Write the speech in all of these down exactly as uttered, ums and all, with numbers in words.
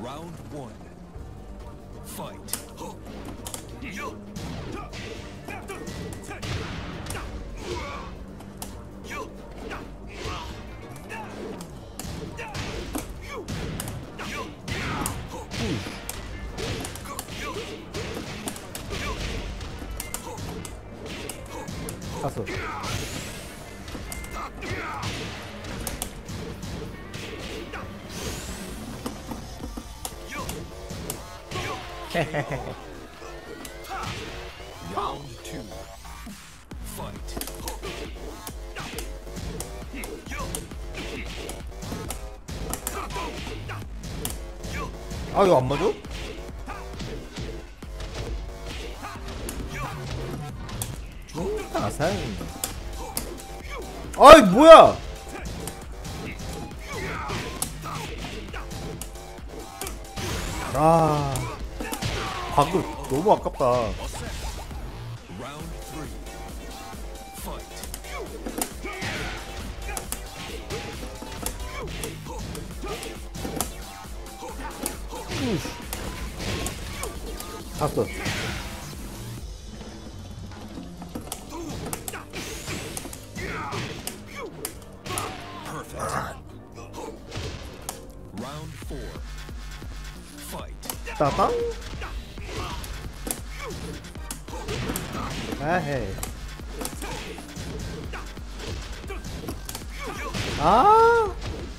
Round one. Fight. 갔어. Round two. Fight. 아 이거 안 맞아? 아상. 아이 뭐야? 아 방금 너무 아깝다. Round three. Fight. 갔어. Perfect. Round four. Fight. 따당. 아헤이. 아.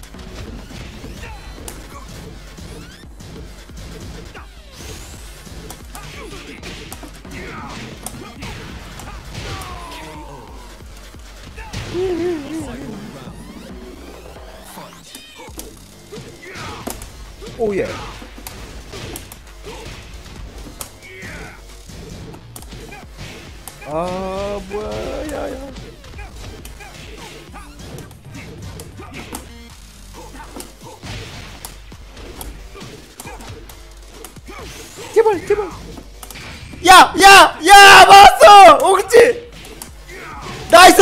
오예. 아 뭐야 야야. 제발 제발. 야야야 맞았어. 오 그치. 나이스.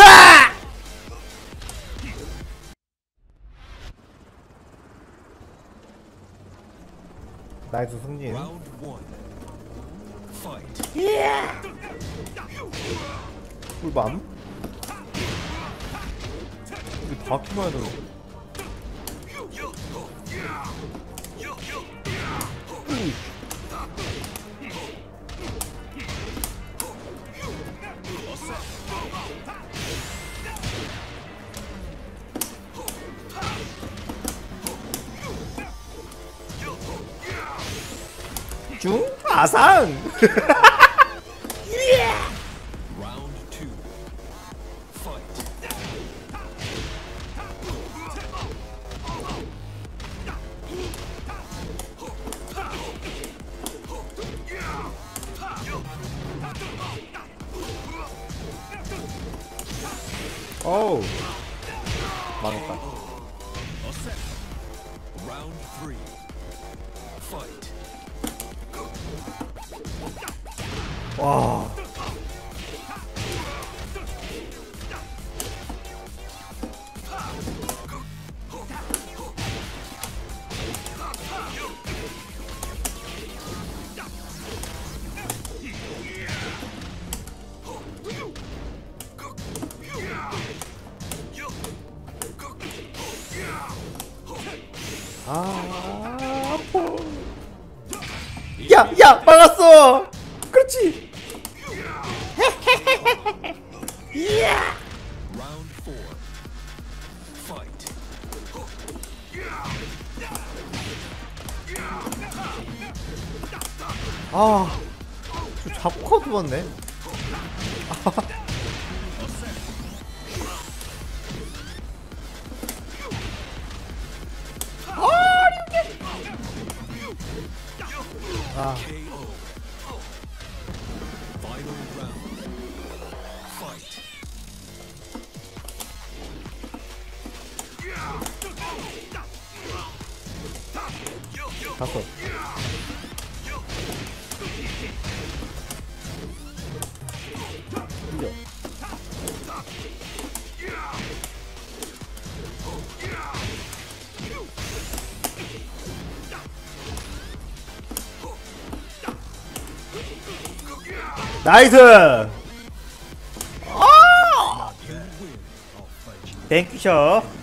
나이스 승리. Round one. Fight. 꿀밤? 이거 바퀴만 해도 중? 아상! Round two. Fight. 어우 망했다. Round three. Fight. 와 아, 아파. 야, 야, 막았어. 그렇지. 이야. Round four. Fight. 아, 저 잡고 카드 봤네. 아, K O. Final round. Fight. 갔어. 이겨. 나이스. 아! 땡큐셔.